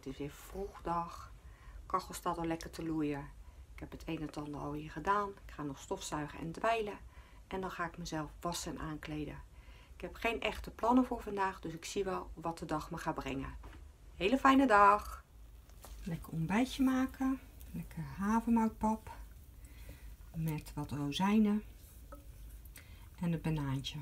is weer vroegdag. Kachel staat al lekker te loeien. Ik heb het een en ander al hier gedaan. Ik ga nog stofzuigen en dweilen. En dan ga ik mezelf wassen en aankleden. Ik heb geen echte plannen voor vandaag, dus ik zie wel wat de dag me gaat brengen. Hele fijne dag! Lekker ontbijtje maken. Lekker havermoutpap. Met wat rozijnen. En een banaantje.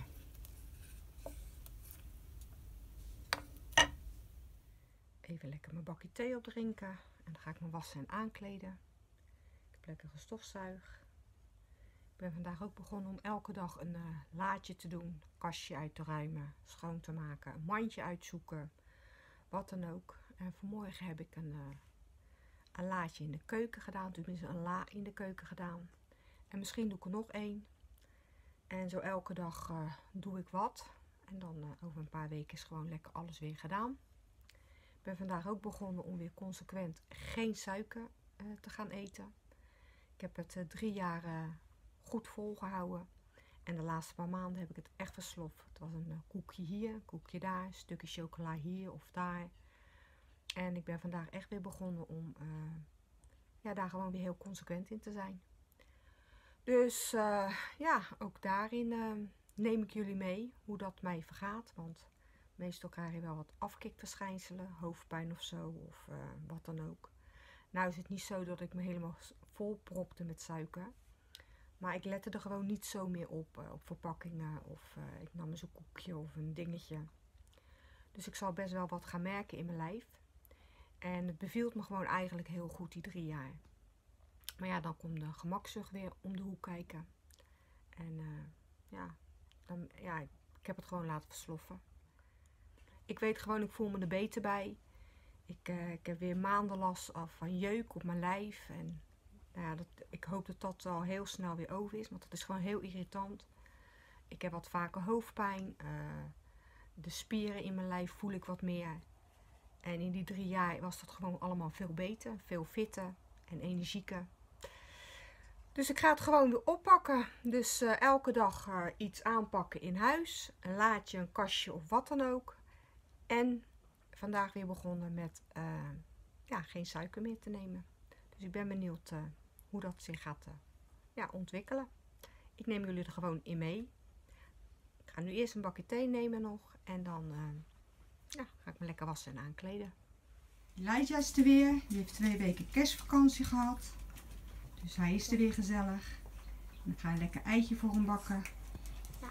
Even lekker mijn bakje thee opdrinken. En dan ga ik me wassen en aankleden. Ik heb lekker gestofzuigd. Ik ben vandaag ook begonnen om elke dag een laadje te doen. Kastje uit te ruimen. Schoon te maken. Een mandje uitzoeken. Wat dan ook. En vanmorgen heb ik een laadje in de keuken gedaan. Tenminste een la in de keuken gedaan. En misschien doe ik er nog één. En zo elke dag doe ik wat. En dan over een paar weken is gewoon lekker alles weer gedaan. Ik ben vandaag ook begonnen om weer consequent geen suiker te gaan eten. Ik heb het 3 jaar goed volgehouden. En de laatste paar maanden heb ik het echt versloft. Het was een koekje hier, een koekje daar, een stukje chocola hier of daar. En ik ben vandaag echt weer begonnen om daar gewoon weer heel consequent in te zijn. Dus ja, ook daarin neem ik jullie mee hoe dat mij vergaat. Want meestal krijg je wel wat afkikverschijnselen, hoofdpijn of zo, of wat dan ook. Nou is het niet zo dat ik me helemaal vol propte met suiker. Maar ik lette er gewoon niet zo meer op verpakkingen. Of ik nam eens een koekje of een dingetje. Dus ik zal best wel wat gaan merken in mijn lijf. En het beviel me gewoon eigenlijk heel goed die 3 jaar. Maar ja, dan komt de gemakzucht weer om de hoek kijken. En ik heb het gewoon laten versloffen. Ik weet gewoon, ik voel me er beter bij. Ik heb weer maanden last van jeuk op mijn lijf. En ik hoop dat dat al heel snel weer over is. Want het is gewoon heel irritant. Ik heb wat vaker hoofdpijn. De spieren in mijn lijf voel ik wat meer. En in die 3 jaar was dat gewoon allemaal veel beter. Veel fitter en energieker. Dus ik ga het gewoon weer oppakken. Dus elke dag iets aanpakken in huis. Een laadje, een kastje of wat dan ook. En vandaag weer begonnen met geen suiker meer te nemen. Dus ik ben benieuwd hoe dat zich gaat ontwikkelen. Ik neem jullie er gewoon in mee. Ik ga nu eerst een bakje thee nemen nog. En dan ga ik me lekker wassen en aankleden. Elijah is er weer. Die heeft 2 weken kerstvakantie gehad. Dus hij is er weer gezellig. En dan ga je lekker eitje voor hem bakken. Ja.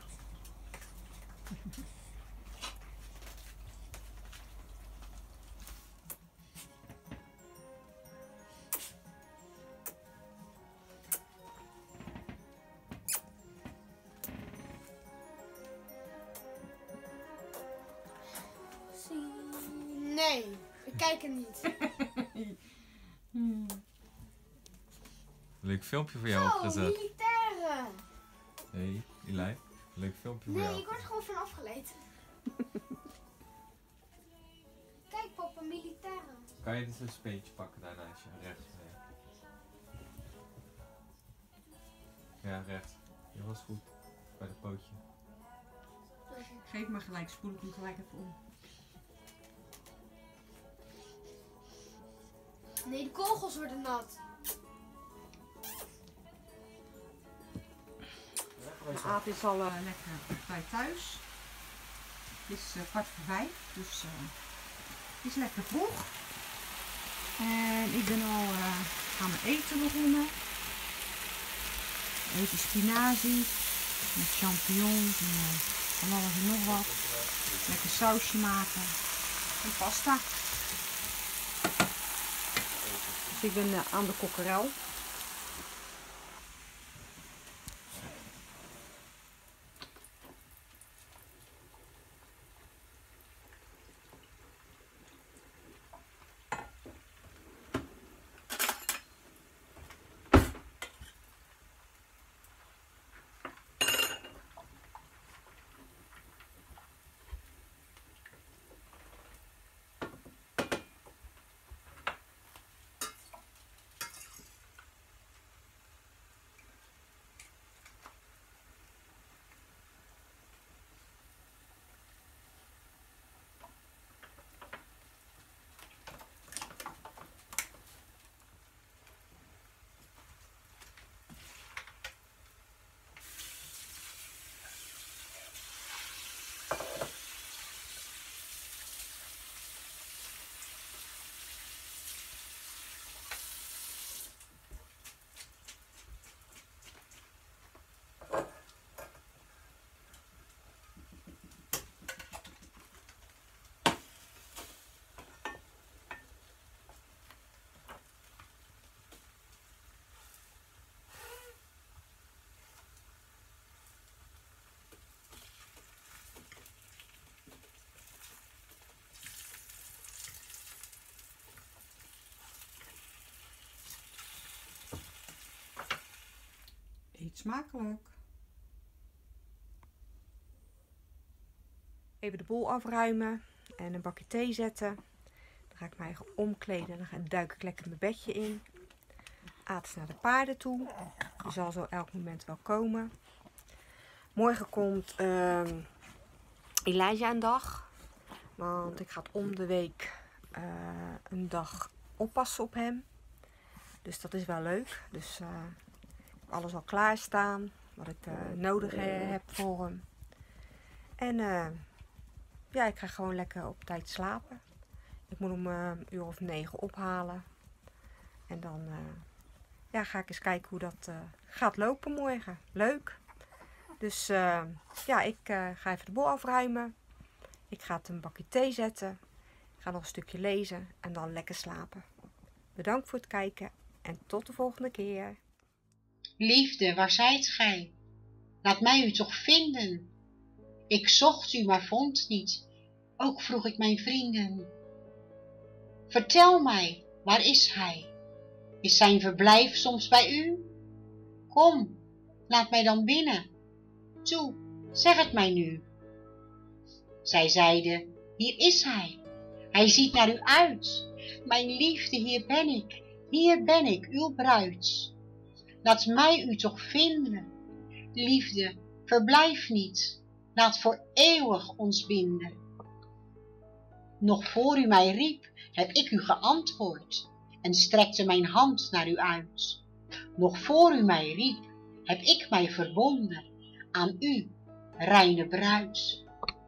Nee, ik kijk er niet. Leuk filmpje voor jou opgezet. Militairen. Hey, Eli. Leuk filmpje voor jou. Nee, ik word er gewoon van afgeleid. Kijk papa, militairen. Kan je dus een speetje pakken daarnaast je? Rechts. Ja, rechts. Dat was goed. Bij de pootje. Geef maar gelijk, spoel ik hem gelijk even om. Nee, de kogels worden nat. De Aad is al lekker bij thuis. Het is 4:15, dus het is lekker vroeg. En ik ben al aan mijn eten begonnen. Even spinazie met champignons en van alles en nog wat. Lekker sausje maken en pasta. Dus ik ben aan de kokkerel. Eet smakelijk. Even de boel afruimen en een bakje thee zetten. Dan ga ik mij omkleden en dan duik ik lekker mijn bedje in. Aad is naar de paarden toe. Die zal zo elk moment wel komen. Morgen komt Elijah een dag. Want ik ga om de week een dag oppassen op hem. Dus dat is wel leuk. Dus ik heb alles al klaarstaan. Wat ik nodig heb voor hem. En ja, ik ga gewoon lekker op tijd slapen. Ik moet om een uur of 9 ophalen. En dan ja, ga ik eens kijken hoe dat gaat lopen morgen. Leuk. Dus ja, ik ga even de boel afruimen. Ik ga het een bakje thee zetten. Ik ga nog een stukje lezen en dan lekker slapen. Bedankt voor het kijken en tot de volgende keer. Liefde, waar zijt gij? Laat mij u toch vinden. Ik zocht u, maar vond niet. Ook vroeg ik mijn vrienden. Vertel mij, waar is hij? Is zijn verblijf soms bij u? Kom, laat mij dan binnen. Toe, zeg het mij nu. Zij zeiden, hier is hij. Hij ziet naar u uit. Mijn liefde, hier ben ik, uw bruid. Laat mij u toch vinden. Liefde, verblijf niet. Laat voor eeuwig ons binden. Nog voor u mij riep, heb ik u geantwoord en strekte mijn hand naar u uit. Nog voor u mij riep, heb ik mij verbonden aan u, reine bruid.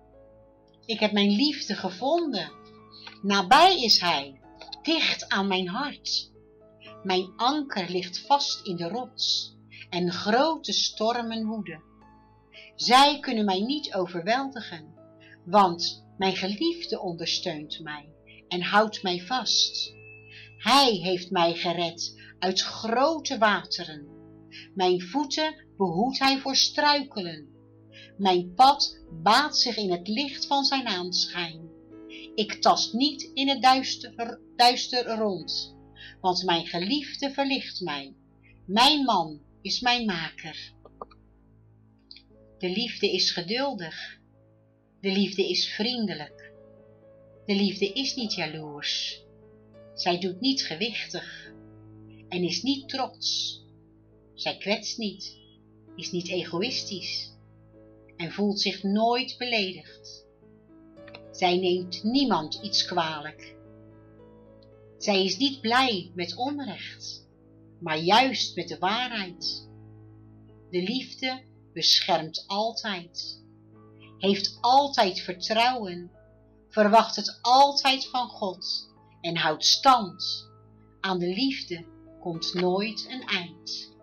Ik heb mijn liefde gevonden. Nabij is hij, dicht aan mijn hart. Mijn anker ligt vast in de rots en grote stormen woeden. Zij kunnen mij niet overweldigen, want mijn geliefde ondersteunt mij en houdt mij vast. Hij heeft mij gered uit grote wateren. Mijn voeten behoedt hij voor struikelen. Mijn pad baadt zich in het licht van zijn aanschijn. Ik tast niet in het duister rond, want mijn geliefde verlicht mij. Mijn man is mijn maker. De liefde is geduldig. De liefde is vriendelijk. De liefde is niet jaloers. Zij doet niet gewichtig en is niet trots. Zij kwetst niet, is niet egoïstisch en voelt zich nooit beledigd. Zij neemt niemand iets kwalijk. Zij is niet blij met onrecht, maar juist met de waarheid. De liefde beschermt altijd, heeft altijd vertrouwen, verwacht het altijd van God en houdt stand. Aan de liefde komt nooit een eind.